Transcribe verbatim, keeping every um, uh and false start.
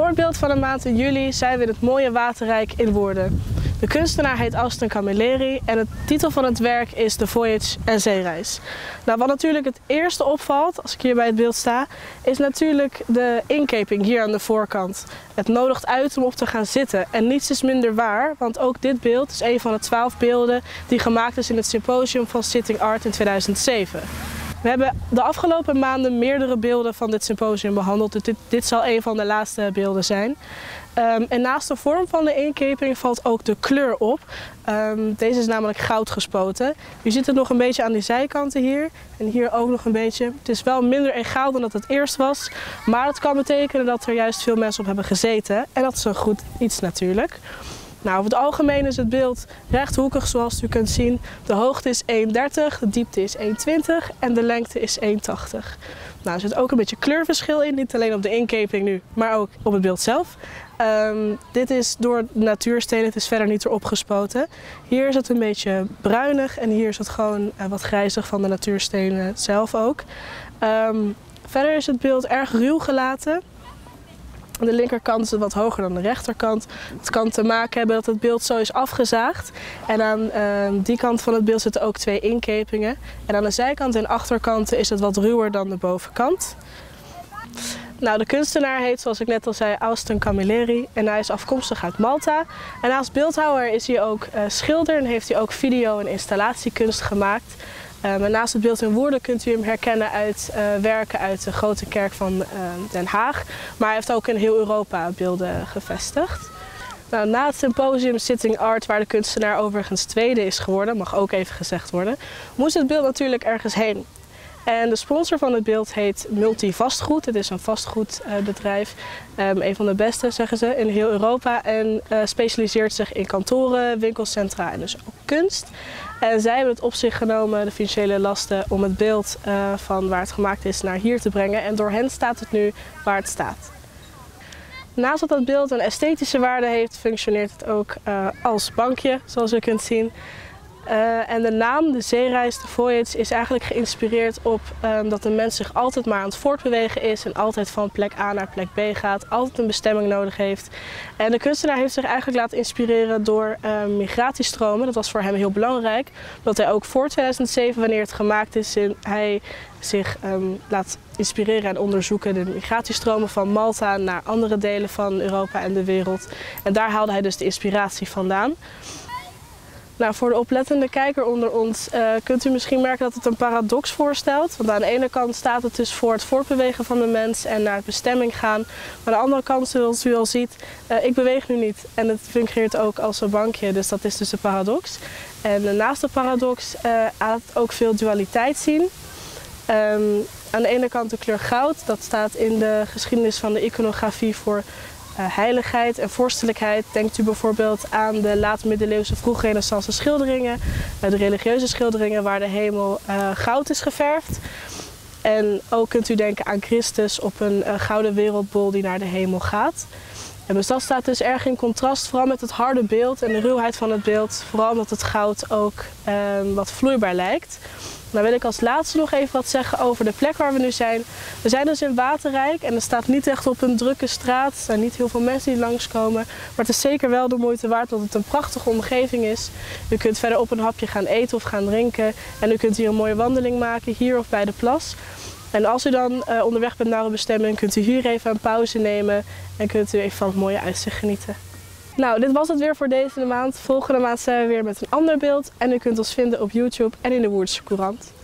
Voor het beeld van de maand in juli zijn we in het mooie Waterrijk in Woerden. De kunstenaar heet Austin Camilleri en de titel van het werk is The Voyage en Zeereis. Nou, wat natuurlijk het eerste opvalt, als ik hier bij het beeld sta, is natuurlijk de inkeping hier aan de voorkant. Het nodigt uit om op te gaan zitten en niets is minder waar, want ook dit beeld is een van de twaalf beelden die gemaakt is in het symposium van Sitting Art in tweeduizend zeven. We hebben de afgelopen maanden meerdere beelden van dit symposium behandeld, dus dit, dit zal een van de laatste beelden zijn. Um, en naast de vorm van de inkeping valt ook de kleur op. Um, deze is namelijk goud gespoten. U ziet het nog een beetje aan die zijkanten hier en hier ook nog een beetje. Het is wel minder egaal dan dat het eerst was, maar dat kan betekenen dat er juist veel mensen op hebben gezeten. En dat is een goed iets natuurlijk. Nou, over het algemeen is het beeld rechthoekig zoals u kunt zien. De hoogte is één komma dertig, de diepte is één komma twintig en de lengte is één komma tachtig. Nou, er zit ook een beetje kleurverschil in, niet alleen op de inkeping nu, maar ook op het beeld zelf. Um, dit is door natuurstenen, het is verder niet erop gespoten. Hier is het een beetje bruinig en hier is het gewoon uh, wat grijzig van de natuurstenen zelf ook. Um, verder is het beeld erg ruw gelaten. Aan de linkerkant is het wat hoger dan de rechterkant. Het kan te maken hebben dat het beeld zo is afgezaagd. En aan uh, die kant van het beeld zitten ook twee inkepingen. En aan de zijkant en achterkanten is het wat ruwer dan de bovenkant. Nou, de kunstenaar heet, zoals ik net al zei, Austin Camilleri en hij is afkomstig uit Malta. En naast beeldhouwer is hij ook uh, schilder en heeft hij ook video- en installatiekunst gemaakt. Uh, maar naast het beeld in Woerden kunt u hem herkennen uit uh, werken uit de Grote Kerk van uh, Den Haag. Maar hij heeft ook in heel Europa beelden gevestigd. Nou, na het symposium Sitting Art, waar de kunstenaar overigens tweede is geworden, mag ook even gezegd worden, moest het beeld natuurlijk ergens heen. En de sponsor van het beeld heet Multi Vastgoed. Het is een vastgoedbedrijf, um, een van de beste zeggen ze in heel Europa. En uh, specialiseert zich in kantoren, winkelcentra en dus ook kunst. En zij hebben het op zich genomen, de financiële lasten, om het beeld uh, van waar het gemaakt is naar hier te brengen. En door hen staat het nu waar het staat. Naast dat het beeld een esthetische waarde heeft, functioneert het ook uh, als bankje, zoals u kunt zien. Uh, en de naam, de zeereis, de voyage, is eigenlijk geïnspireerd op um, dat de mens zich altijd maar aan het voortbewegen is en altijd van plek A naar plek B gaat, altijd een bestemming nodig heeft. En de kunstenaar heeft zich eigenlijk laten inspireren door uh, migratiestromen. Dat was voor hem heel belangrijk, omdat hij ook voor tweeduizend zeven, wanneer het gemaakt is, hij zich um, laat inspireren en onderzoeken de migratiestromen van Malta naar andere delen van Europa en de wereld. En daar haalde hij dus de inspiratie vandaan. Nou, voor de oplettende kijker onder ons uh, kunt u misschien merken dat het een paradox voorstelt. Want aan de ene kant staat het dus voor het voortbewegen van de mens en naar het bestemming gaan. Maar aan de andere kant, zoals u al ziet, uh, ik beweeg nu niet. En het fungeert ook als een bankje, dus dat is dus een paradox. En uh, naast de paradox uh, laat het ook veel dualiteit zien. Um, aan de ene kant de kleur goud, dat staat in de geschiedenis van de iconografie voor Uh, heiligheid en vorstelijkheid. Denkt u bijvoorbeeld aan de laat-middeleeuwse vroeg-renaissance schilderingen, uh, de religieuze schilderingen waar de hemel uh, goud is geverfd. En ook kunt u denken aan Christus op een uh, gouden wereldbol die naar de hemel gaat. En dus dat staat dus erg in contrast, vooral met het harde beeld en de ruwheid van het beeld, vooral omdat het goud ook uh, wat vloeibaar lijkt. Dan wil ik als laatste nog even wat zeggen over de plek waar we nu zijn. We zijn dus in Waterrijk en er staat niet echt op een drukke straat. Er zijn niet heel veel mensen die langskomen. Maar het is zeker wel de moeite waard omdat het een prachtige omgeving is. U kunt verder op een hapje gaan eten of gaan drinken. En u kunt hier een mooie wandeling maken, hier of bij de plas. En als u dan uh, onderweg bent naar een bestemming, kunt u hier even een pauze nemen. En kunt u even van het mooie uitzicht genieten. Nou, dit was het weer voor deze maand. Volgende maand zijn we weer met een ander beeld. En u kunt ons vinden op YouTube en in de Woerdense Courant.